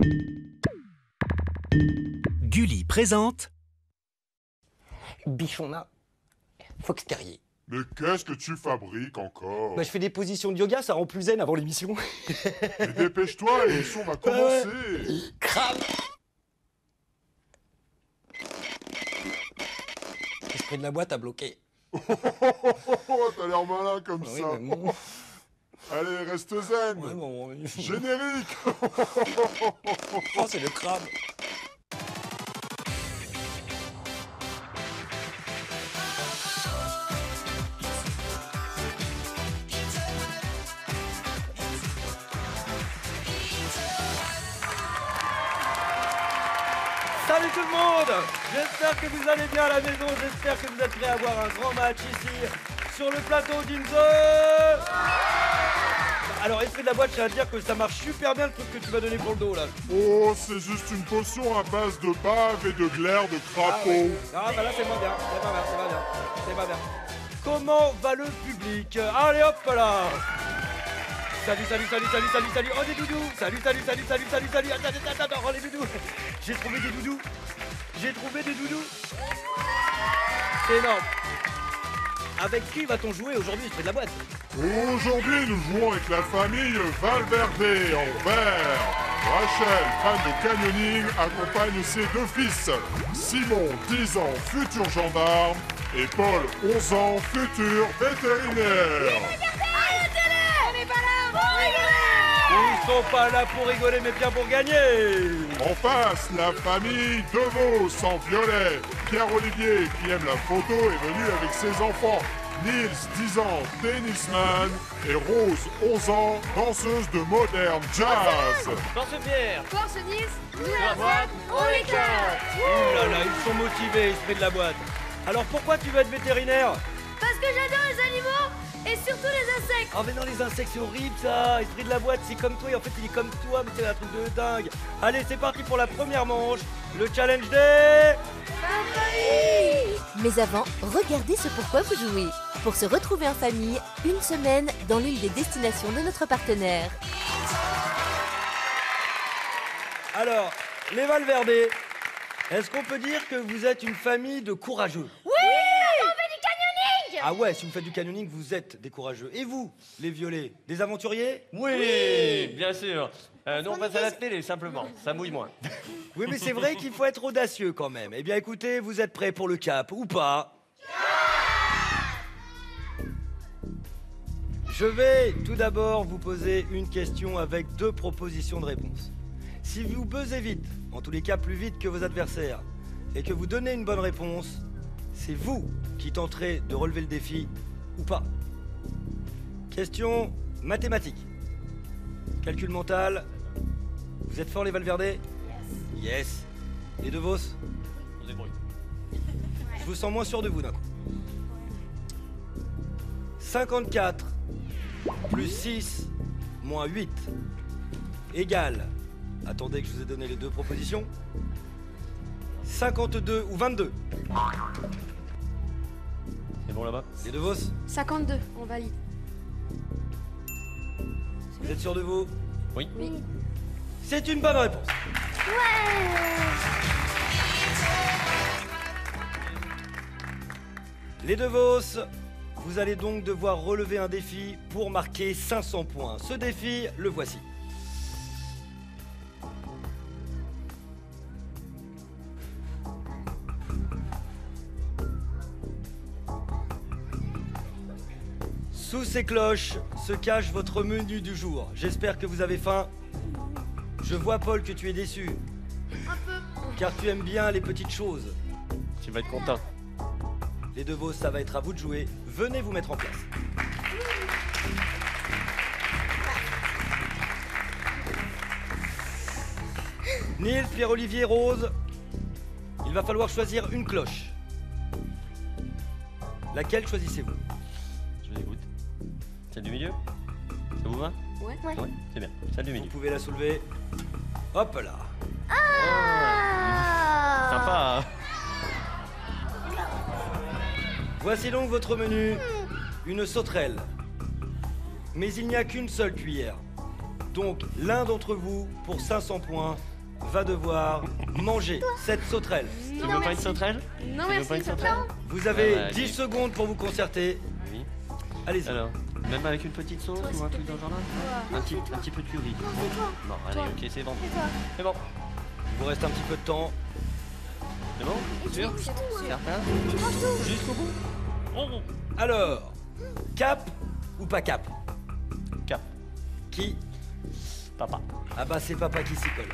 Gulli présente Bichonna, Fox Terrier. Mais qu'est-ce que tu fabriques encore? Bah, je fais des positions de yoga, ça rend plus zen avant l'émission. Mais dépêche-toi, l'émission va commencer. Crame. L'esprit de la boîte a bloqué. T'as l'air malin comme Oui, ça. mais bon. Allez, reste zen. Ouais, bon. Générique. Oh, c'est le crabe. Salut tout le monde! J'espère que vous allez bien à la maison, j'espère que vous êtes prêts à voir un grand match ici sur le plateau d'Inze. Alors esprit de la boîte, je tiens à dire que ça marche super bien le truc que tu m'as donné pour le dos là. Oh, c'est juste une potion à base de bave et de glaire de crapaud. Ah bah là c'est pas bien, c'est pas bien, c'est pas bien, c'est pas bien. Comment va le public? Allez hop là! Salut, oh des doudous! Salut, attends, oh les doudous! J'ai trouvé des doudous! C'est énorme! Avec qui va-t-on jouer aujourd'hui, esprit de la boîte? Aujourd'hui, nous jouons avec la famille Valverde en vert. Rachel, fan de canyoning, accompagne ses deux fils. Simon, 10 ans, futur gendarme. Et Paul, 11 ans, futur vétérinaire. Ils sont pas là pour rigoler, mais bien pour gagner! En face, la famille Devos en violet. Pierre-Olivier, qui aime la photo, est venu avec ses enfants. Nils, 10 ans, tennisman. Et Rose, 11 ans, danseuse de moderne jazz. Force Pierre! Force Nice, nous la boîte, on les cœurs. Ouh là là, ils sont motivés, esprit de la boîte. Alors pourquoi tu veux être vétérinaire? Parce que j'adore les animaux et surtout les insectes. Oh mais non, les insectes c'est horrible ça. Esprit de la boîte, c'est comme toi et en fait il est comme toi, mais c'est un truc de dingue. Allez, c'est parti pour la première manche, le challenge des... Mais avant, regardez ce pourquoi vous jouez. Pour se retrouver en famille, une semaine dans l'une des destinations de notre partenaire. Alors, les Valverde, est-ce qu'on peut dire que vous êtes une famille de courageux? Oui, on fait du canyoning. Ah ouais, si vous faites du canyoning, vous êtes des courageux. Et vous, les violets, des aventuriers? Oui, bien sûr. Nous, on passe à la télé, simplement. Ça mouille moins. Oui, mais c'est vrai qu'il faut être audacieux quand même. Eh bien, écoutez, vous êtes prêts pour le cap ou pas? Je vais tout d'abord vous poser une question avec 2 propositions de réponse. Si vous buzzez vite, en tous les cas plus vite que vos adversaires, et que vous donnez une bonne réponse, c'est vous qui tenterez de relever le défi ou pas. Question mathématique. Calcul mental. Vous êtes forts les Valverde? Yes. Les Devos? On débrouille. Je vous sens moins sûr de vous d'un coup. 54 plus 6 moins 8 égale... Attendez que je vous ai donné les 2 propositions. 52 ou 22. C'est bon là-bas? Les Devos? 52, on valide. Vous êtes sûr de vous? Oui. C'est une bonne réponse. Les Devos, vous allez donc devoir relever un défi pour marquer 500 points. Ce défi, le voici. Sous ces cloches se cache votre menu du jour. J'espère que vous avez faim. Je vois, Paul, que tu es déçu. Un peu. Car tu aimes bien les petites choses. Tu vas être content. Les Devos, ça va être à vous de jouer. Venez vous mettre en place. Nils, Pierre-Olivier, Rose, il va falloir choisir une cloche. Laquelle choisissez-vous? Je vous écoute. Celle du milieu? Ça vous va? Ouais. Ouais, c'est bien. Celle du Vous milieu. pouvez la soulever. Hop là. Sympa. Hein? Voici donc votre menu. Une sauterelle. Mais il n'y a qu'une seule cuillère. Donc l'un d'entre vous, pour 500 points, va devoir manger cette sauterelle. Tu veux pas une sauterelle? Non, Tu veux merci, pas une ça sauterelle? Vous avez Bah, 10 allez. secondes pour vous concerter. Oui. Allez-y. Alors, même avec une petite sauce ou un truc dans le genre là? Un petit peu de curry. Non, allez, ok, c'est bon. C'est bon. Il vous reste un petit peu de temps. C'est bon? Sûr? Certain? Jusqu'au bout? Oh. Alors, cap ou pas cap? Cap. Qui? Papa. Ah bah c'est papa qui s'y colle.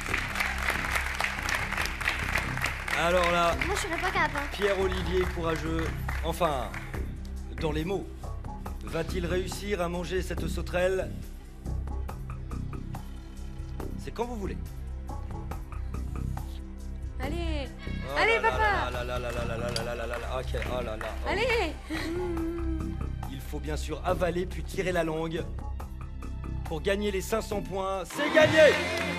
Alors là, Moi, je serais pas capable. Hein. Pierre-Olivier courageux, enfin, dans les mots, va-t-il réussir à manger cette sauterelle? C'est quand vous voulez. Allez, Oh Allez, là là papa. là là là là là là là là là là là. Ok, oh là là. Oh. allez. Il faut bien sûr avaler puis tirer la langue pour gagner les 500 points. C'est gagné!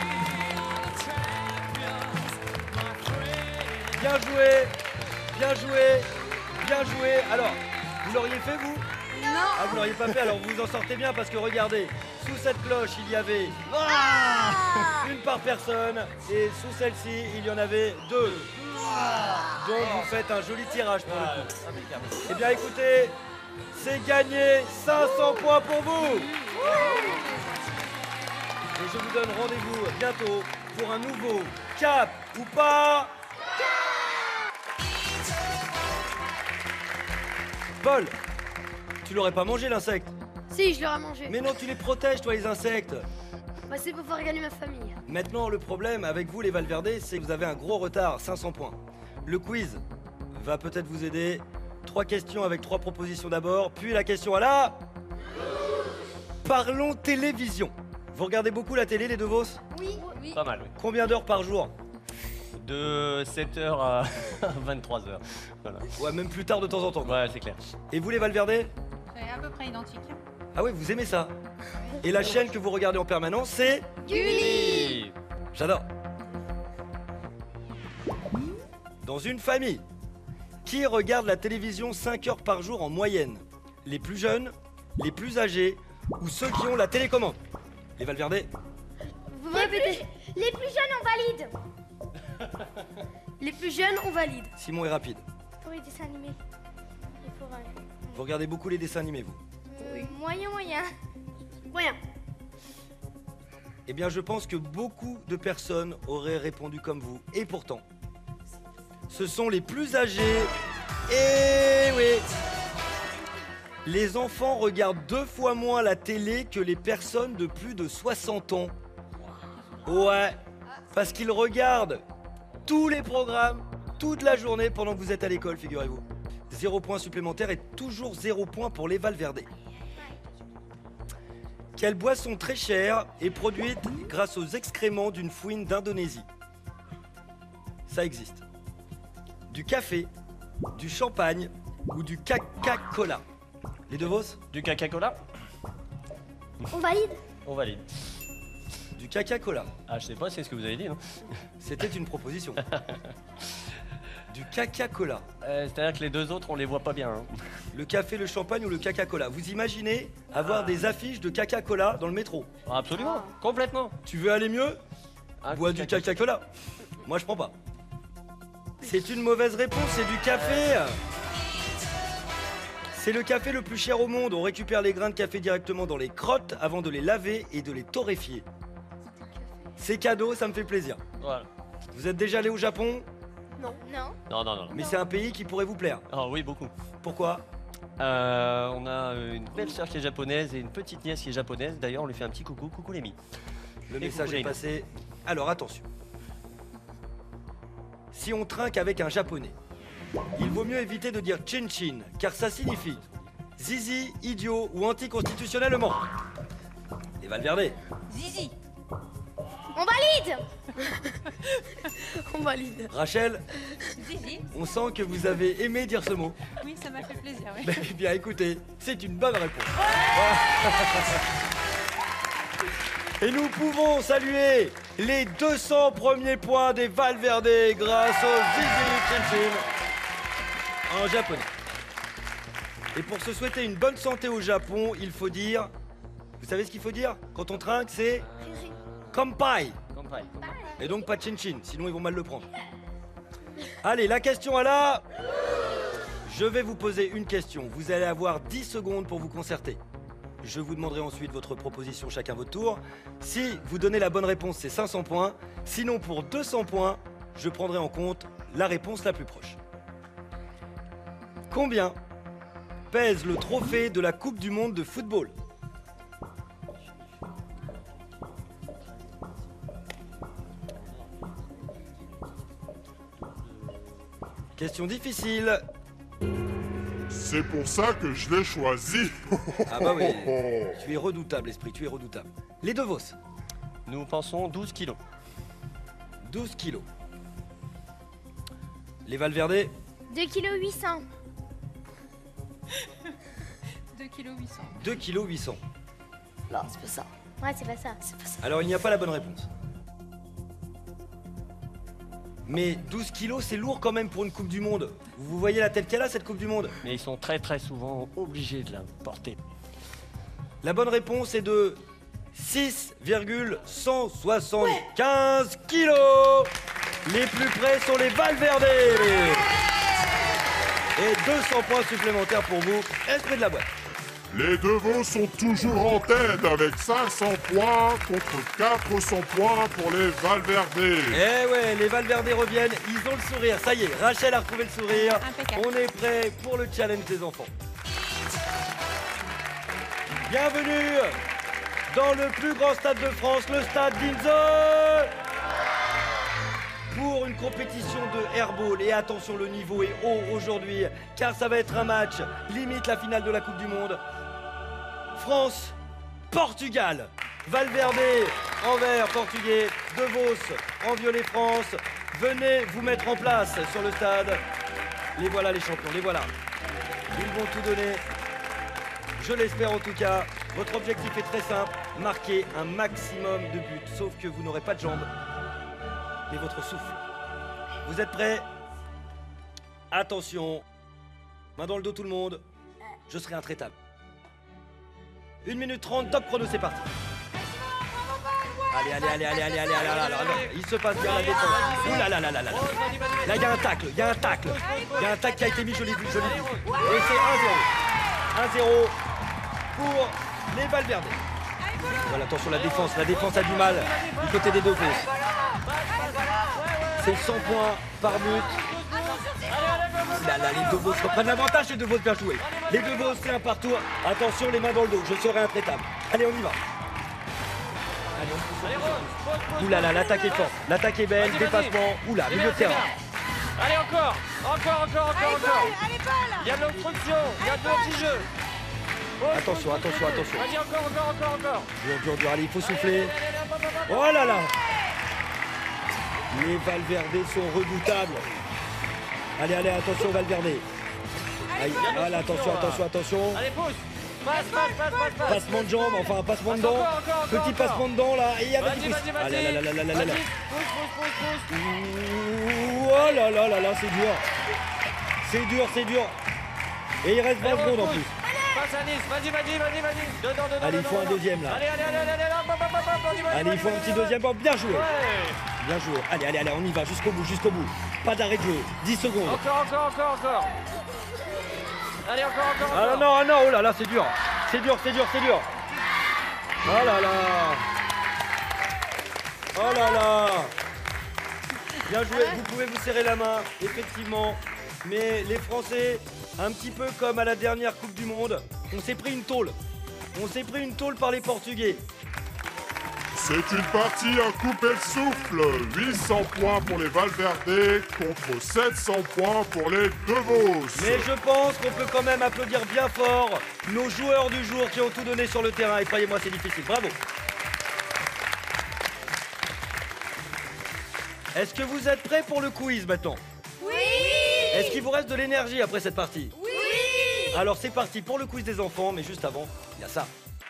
Bien joué, bien joué, bien joué. Alors, vous l'auriez fait vous? Non. Ah, vous l'auriez pas fait, alors vous vous en sortez bien parce que regardez, sous cette cloche il y avait une par personne et sous celle-ci il y en avait 2. Donc vous faites un joli tirage pour le coup. Eh bien écoutez, c'est gagné 500 points pour vous. Et je vous donne rendez-vous bientôt pour un nouveau cap ou pas. Paul, tu l'aurais pas mangé l'insecte? Si, je l'aurais mangé. Mais non, tu les protèges toi les insectes. Bah, c'est pour faire gagner ma famille. Maintenant, le problème avec vous, les Valverdés, c'est que vous avez un gros retard, 500 points. Le quiz va peut-être vous aider. 3 questions avec 3 propositions d'abord, puis la question à la... Parlons télévision. Vous regardez beaucoup la télé, les deux Vos? Oui, oui. Pas mal, oui. Combien d'heures par jour? De 7h à 23h. Voilà. Ouais, même plus tard de temps en temps. Ouais, c'est clair. Et vous, les Valverdés? C'est à peu près identique. Ah oui, vous aimez ça. Et la chaîne que vous regardez en permanence, c'est... Oui. J'adore. Dans une famille, qui regarde la télévision 5 heures par jour en moyenne? Les plus jeunes, les plus âgés ou ceux qui ont la télécommande? Les Valverdés? Vous me répétez? Les plus jeunes, on valide. Les plus jeunes, on valide. Simon est rapide. Pour les dessins animés. Il faut Vous regardez beaucoup les dessins animés, vous? Moyen, moyen. Moyen. Eh bien, je pense que beaucoup de personnes auraient répondu comme vous. Et pourtant, ce sont les plus âgés. Eh oui! Les enfants regardent 2 fois moins la télé que les personnes de plus de 60 ans. Ouais, parce qu'ils regardent tous les programmes, toute la journée pendant que vous êtes à l'école, figurez-vous. 0 point supplémentaire et toujours 0 point pour les Valverdés. Quelle boisson très chère est produite grâce aux excréments d'une fouine d'Indonésie? Ça existe. Du café, du champagne ou du Coca-Cola? Les deux Vos? Du Coca-Cola? On valide. On valide. Du Coca-Cola. Ah, je sais pas, c'est ce que vous avez dit, non? C'était une proposition. Du Coca-Cola. C'est-à-dire que les deux autres, on les voit pas bien. Hein. Le café, le champagne ou le Coca-Cola? Vous imaginez avoir des affiches de Coca-Cola dans le métro? Absolument, complètement. Tu veux aller mieux? Un Bois du Coca-Cola. Moi, je prends pas. C'est une mauvaise réponse, c'est du café. C'est le café le plus cher au monde. On récupère les grains de café directement dans les crottes avant de les laver et de les torréfier. C'est cadeau, ça me fait plaisir. Voilà. Vous êtes déjà allé au Japon? Non. Non. Non, non, non. Mais c'est un pays qui pourrait vous plaire. Ah oui, beaucoup. Pourquoi? On a une belle sœur qui est japonaise et une petite nièce qui est japonaise. D'ailleurs, on lui fait un petit coucou. Coucou les mi. Le Et message coucou, est les passé. Alors attention. Si on trinque avec un japonais, il vaut mieux éviter de dire chin-chin, car ça signifie zizi, idiot ou anticonstitutionnellement. Les Valverdés. Zizi. On valide. On valide. Rachel, Zizi. on sent que vous avez aimé dire ce mot. Oui, ça m'a fait plaisir, oui. Ben, bien écoutez, c'est une bonne réponse. Et nous pouvons saluer les 200 premiers points des Valverdés grâce au Zizi Chin-Chin en japonais. Et pour se souhaiter une bonne santé au Japon, il faut dire... Vous savez ce qu'il faut dire quand on trinque? C'est... Kampai. Ouais. Et donc pas de chin-chin, sinon ils vont mal le prendre. Allez, la question à la... Je vais vous poser une question. Vous allez avoir 10 secondes pour vous concerter. Je vous demanderai ensuite votre proposition chacun votre tour. Si vous donnez la bonne réponse, c'est 500 points. Sinon, pour 200 points, je prendrai en compte la réponse la plus proche. Combien pèse le trophée de la Coupe du Monde de football? Question difficile. C'est pour ça que je l'ai choisi. Ah bah oui, tu es redoutable, esprit, tu es redoutable. Les deux Vos. Nous pensons 12 kilos. 12 kilos. Les Valverde. 2 kg 800. 2 kg 800. 2 kilos 800. Non, c'est pas ça. Ouais, c'est pas ça. C'est pas ça. Alors il n'y a pas la bonne réponse. Mais 12 kilos, c'est lourd quand même pour une Coupe du Monde. Vous voyez la tête qu'elle a, cette Coupe du Monde? Mais ils sont très souvent obligés de la porter. La bonne réponse est de 6,175 kilos. Les plus près sont les Valverde. Et 200 points supplémentaires pour vous, esprit de la boîte. Les deux veaux sont toujours en tête avec 500 points contre 400 points pour les Valverde. Eh ouais, les Valverde reviennent, ils ont le sourire. Ça y est, Rachel a retrouvé le sourire. Impeccable. On est prêt pour le challenge des enfants. Bienvenue dans le plus grand stade de France, le stade d'Inze. Pour une compétition de airball. Et attention, le niveau est haut aujourd'hui, car ça va être un match limite la finale de la Coupe du Monde. France, Portugal. Valverde en vert portugais, De Vos en violet France. Venez vous mettre en place sur le stade. Les voilà les champions, les voilà. Ils vont tout donner. Je l'espère en tout cas. Votre objectif est très simple, marquer un maximum de buts. Sauf que vous n'aurez pas de jambes et votre souffle. Vous êtes prêts? Attention. Main dans le dos tout le monde. Je serai intraitable. 1 minute 30, top chrono, c'est parti. Allez. Il se passe bien la défense. Ouh là là. Là, il y a un tacle, il y a un tacle qui a été mis, je l'ai vu. Et c'est 1-0. 1-0 pour les Valverde. Voilà, attention, la défense a du mal du côté des deux fausses. C'est 100 points par but. Là, les deux Vos reprennent l'avantage, les deux Vos bien joués. Les deux Vos, c'est un partout. Attention, les mains dans le dos, je serai intraitable. Allez, on y va. Allez, on là, l'attaque est forte, l'attaque est belle, dépassement. Oula, milieu de terrain. Allez, encore. Il y a de l'obstruction, il y a de l'anti-jeu. Attention. Vas-y, encore. Dur, allez, il faut souffler. Oh là là. Les Valverde sont redoutables. Allez, attention Valverde. Voilà, attention. Allez, pousse. Passe. Passement de jambes, enfin un passement de dents. Encore, Petit passement de dents là, et il y avait du pouce. Vas-y. Allez, là. Pousse. Oh là, c'est dur. Et il reste 20 secondes en plus. Passe à Nice, vas-y. Dedans. Allez, il faut un deuxième là. Allez. Allez, il faut un petit deuxième. Bon, bien joué. Bien joué. Allez, on y va jusqu'au bout. Pas d'arrêt de jeu. 10 secondes. Encore. Allez, encore. Ah non, oh là là, c'est dur. C'est dur. Oh là là. Bien joué, vous pouvez vous serrer la main, effectivement. Mais les Français, un petit peu comme à la dernière Coupe du Monde, on s'est pris une tôle. Par les Portugais. C'est une partie à couper le souffle. 800 points pour les Valverde contre 700 points pour les deux Vos. Mais je pense qu'on peut quand même applaudir bien fort nos joueurs du jour qui ont tout donné sur le terrain. Et croyez-moi, c'est difficile. Bravo. Est-ce que vous êtes prêts pour le quiz maintenant? Oui. Est-ce qu'il vous reste de l'énergie après cette partie? Oui. Alors c'est parti pour le quiz des enfants, mais juste avant, il y a ça.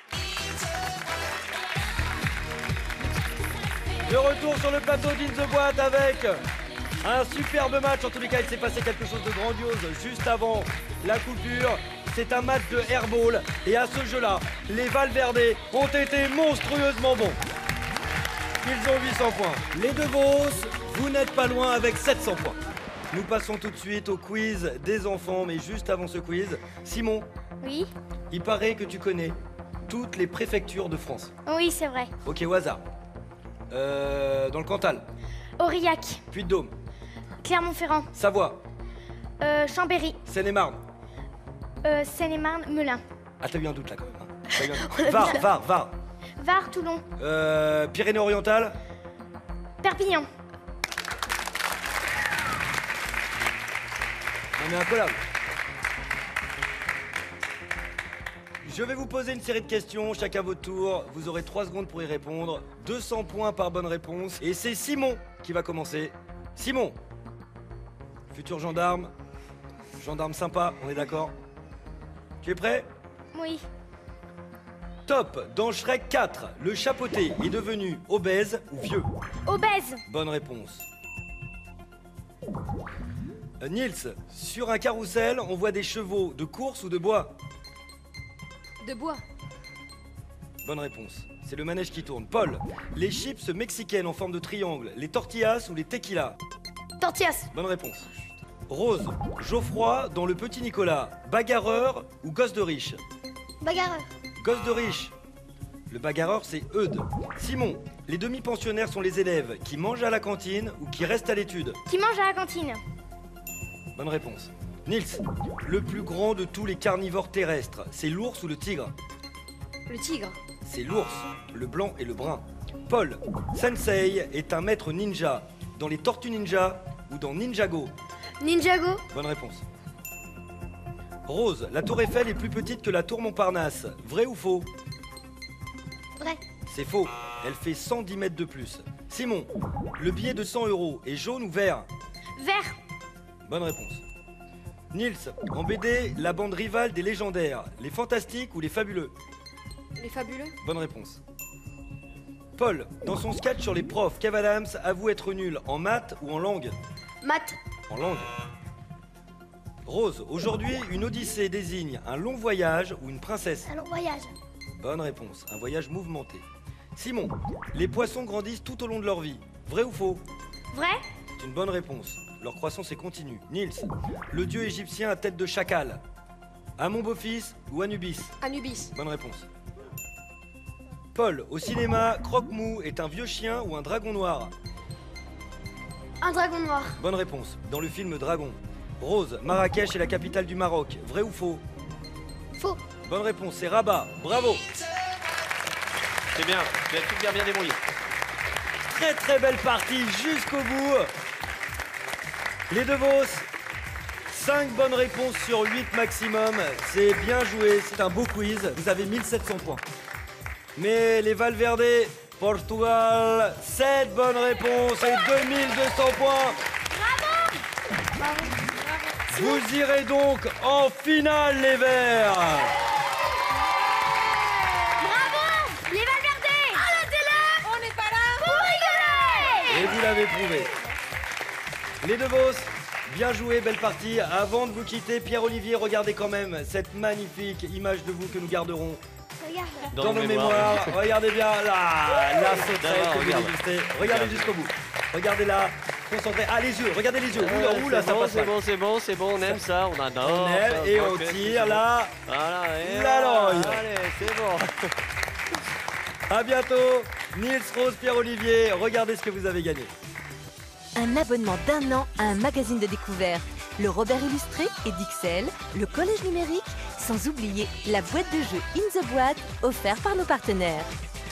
De retour sur le plateau d'In The Boîte avec un superbe match. En tous les cas, il s'est passé quelque chose de grandiose juste avant la coupure. C'est un match de airball. Et à ce jeu-là, les Valverde ont été monstrueusement bons. Ils ont 800 points. Les deux Vos, vous n'êtes pas loin avec 700 points. Nous passons tout de suite au quiz des enfants, mais juste avant ce quiz, Simon, Oui. il paraît que tu connais toutes les préfectures de France. Oui, c'est vrai. Ok, au hasard. Dans le Cantal, Aurillac, Puy-de-Dôme, Clermont-Ferrand, Savoie, Chambéry, Seine-et-Marne. Seine-et-Marne, Melun. Ah, t'as eu un doute là quand même. Hein. T'as eu un doute. Var. Var, Toulon, Pyrénées-Orientales. Perpignan. On est incollable. Je vais vous poser une série de questions, chacun votre tour. Vous aurez 3 secondes pour y répondre. 200 points par bonne réponse. Et c'est Simon qui va commencer. Simon, futur gendarme. Gendarme sympa, on est d'accord? Tu es prêt? Oui. Top. Dans Shrek 4, le chapeauté est devenu obèse ou vieux? Obèse. Bonne réponse. Nils, sur un carrousel, on voit des chevaux de course ou de bois? De bois. Bonne réponse. C'est le manège qui tourne. Paul, les chips mexicaines en forme de triangle, les tortillas ou les tequilas? Tortillas. Bonne réponse. Rose, Geoffroy dans Le Petit Nicolas, bagarreur ou gosse de riche? Bagarreur. Gosse de riche. Le bagarreur, c'est Eudes. Simon, les demi-pensionnaires sont les élèves qui mangent à la cantine ou qui restent à l'étude? Qui mange à la cantine? Bonne réponse. Nils, le plus grand de tous les carnivores terrestres, c'est l'ours ou le tigre? Le tigre. C'est l'ours, le blanc et le brun. Paul, Sensei est un maître ninja dans les Tortues Ninja ou dans Ninjago? Ninjago. Bonne réponse. Rose, la tour Eiffel est plus petite que la tour Montparnasse. Vrai ou faux? Vrai. C'est faux. Elle fait 110 mètres de plus. Simon, le billet de 100 € est jaune ou vert? Vert. Bonne réponse. Nils, en BD, la bande rivale des légendaires, les fantastiques ou les fabuleux? Les fabuleux. Bonne réponse. Paul, dans son sketch sur les profs, Kev Adams avoue être nul en maths ou en langue? Maths. En langue. Rose, aujourd'hui, une odyssée désigne un long voyage ou une princesse? Alors, voyage. Bonne réponse, un voyage mouvementé. Simon, les poissons grandissent tout au long de leur vie. Vrai ou faux? Vrai. C'est une bonne réponse. Leur croissance est continue. Nils, le dieu égyptien à tête de chacal. Amon Beau-Fils ou Anubis? Anubis. Bonne réponse. Paul, au cinéma, Croque-Mou est un vieux chien ou un dragon noir? Un dragon noir. Bonne réponse. Dans le film Dragon. Rose, Marrakech est la capitale du Maroc. Vrai ou faux? Faux. Bonne réponse, c'est Rabat. Bravo. C'est bien, tu as tout bien débrouillé. Très très belle partie jusqu'au bout. Les deux Vos, 5 bonnes réponses sur 8 maximum. C'est bien joué, c'est un beau quiz. Vous avez 1700 points. Mais les Valverde, Portugal, 7 bonnes réponses et 2200 points. Bravo. Vous irez donc en finale, les Verts. Bravo. Les Valverde. À la télé. On n'est pas là. Pour rigoler. Et vous l'avez prouvé. Les deux Vos, bien joué, belle partie. Avant de vous quitter, Pierre-Olivier, regardez quand même cette magnifique image de vous que nous garderons Regarde. dans nos mémoires. Regardez bien la sauterelle D'abord, que vous regarde. dégustez. Regardez jusqu'au bout. Regardez là, concentrez. Ah, les yeux, regardez les yeux. Oula, ça passe c'est mal. bon, c'est bon, c'est bon, on aime ça, on adore. On aime ça, et ok, on c'est tire bon. là. Voilà, et La voilà. langue. Allez, c'est bon. À bientôt. Nils, Rose, Pierre-Olivier, regardez ce que vous avez gagné. Un abonnement d'1 an à un magazine de découverte, le Robert Illustré et Dixel, le Collège numérique, sans oublier la boîte de jeux In the Boîte offerte par nos partenaires.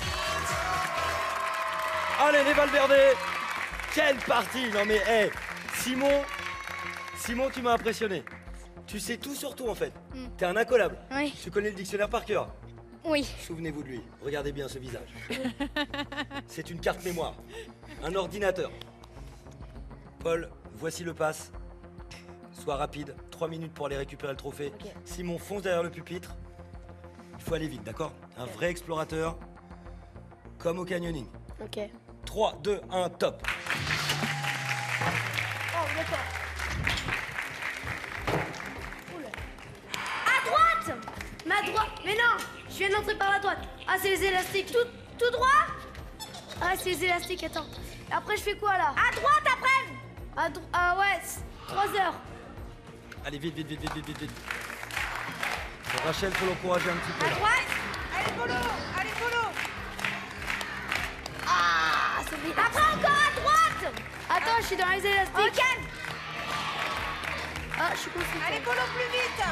Allez, les Valverde. Quelle partie. Non mais, hé, Simon, tu m'as impressionné. Tu sais tout sur tout en fait. T'es un incollable. Oui. Tu connais le dictionnaire par cœur. Oui. Souvenez-vous de lui. Regardez bien ce visage. C'est une carte mémoire. Un ordinateur. Paul, voici le pass. Sois rapide. 3 minutes pour aller récupérer le trophée. Ok. Simon, fonce derrière le pupitre. Il faut aller vite, d'accord? Un vrai explorateur. Comme au canyoning. Ok. 3, 2, 1, top. Oh, d'accord. À droite. Ma droite. Mais non. Je viens d'entrer par la droite. Ah, c'est les élastiques. Tout droit. Ah, c'est les élastiques, attends. Après, je fais quoi là? À droite après. Ah ouais, 3 heures. Allez, vite. Rachel, faut l'encourager un petit peu. À Là. droite. Allez, Polo. Ah, c'est bien. Après, encore à droite. Attends, je suis dans les élastiques. Ok. Ah, je suis concentrée. Allez, Polo, plus vite.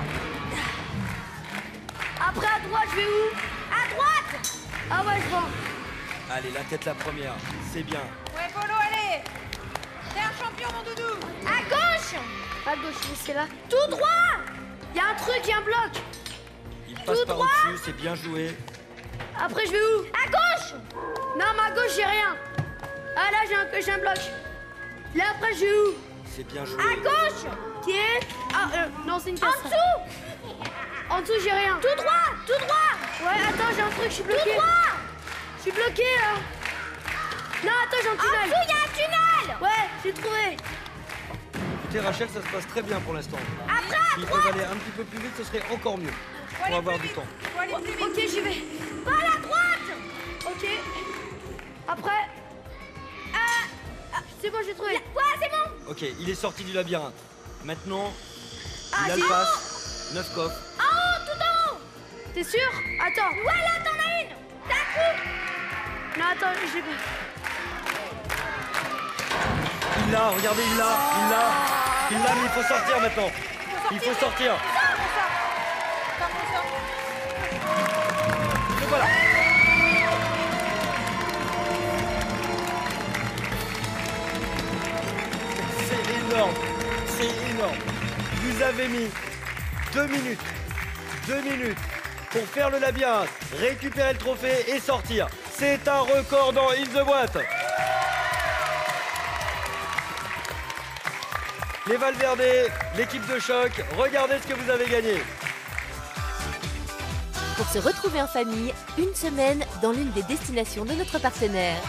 Après, à droite, je vais où? À droite. Ah ouais, je vois. Allez, la tête la première, c'est bien. Ouais, Polo, allez. T'es un champion, mon doudou. À gauche. À gauche, c'est là. Tout droit. Il y a un truc, il y a un bloc. Il passe par au-dessus, c'est bien joué. Après, je vais où? À gauche. Non, mais à gauche, j'ai rien. Ah, là, j'ai un bloc. Là, après, je vais où? C'est bien joué. À gauche. Qui est? Ah, non, c'est une casse. En dessous. En dessous, j'ai rien. Tout droit. Ouais, attends, j'ai un truc, je suis bloqué. Tout droit. Je suis bloqué, là. Non, attends, j'ai un tunnel. En dessous, il y a un tunnel. Ouais, j'ai trouvé. Écoutez, Rachel, ça se passe très bien pour l'instant. Après, S'ils peuvent aller un petit peu plus vite, ce serait encore mieux. Pour avoir du temps. Ok, j'y vais. Pas à la droite. Ok. Après. C'est bon, j'ai trouvé. Ouais, c'est bon. Ok, il est sorti du labyrinthe. Maintenant, il a c'est le pass. 9 coffres. En haut, tout en haut. T'es sûr? Attends. Ouais, là, t'en as une. D'un coup. Non, attends, j'ai pas. Il l'a, regardez, il l'a, mais il faut sortir maintenant. Il faut sortir. Et voilà. C'est énorme. Vous avez mis 2 minutes pour faire le labyrinthe, récupérer le trophée et sortir. C'est un record dans In The Boîte. Les Valverde, l'équipe de choc, regardez ce que vous avez gagné. Pour se retrouver en famille, une semaine dans l'une des destinations de notre partenaire.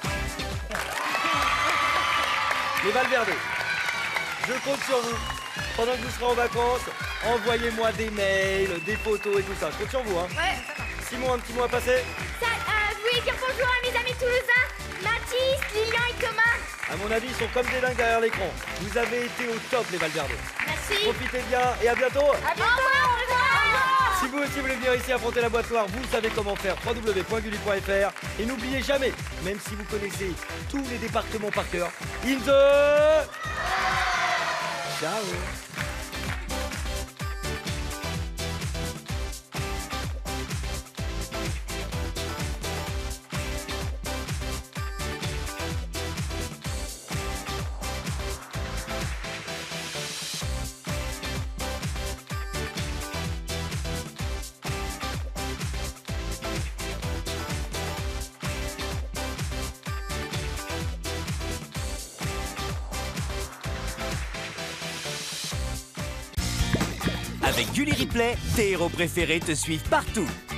Les Valverde, je compte sur vous. Pendant que vous serez en vacances, envoyez-moi des mails, des photos et tout ça. Je compte sur vous, hein. Ouais. Simon, un petit mot à passer? Vous voulez dire bonjour à mes amis toulousains? Mathis, Lilian et Thomas. À mon avis, ils sont comme des dingues derrière l'écran. Vous avez été au top, les Valverde. Merci. Profitez bien et à bientôt. À bientôt. Au revoir. Si vous aussi voulez venir ici affronter la boîte noire, vous savez comment faire, www.gulli.fr. Et n'oubliez jamais, même si vous connaissez tous les départements par cœur, In The... Ciao. Avec Gulli Replay, tes héros préférés te suivent partout.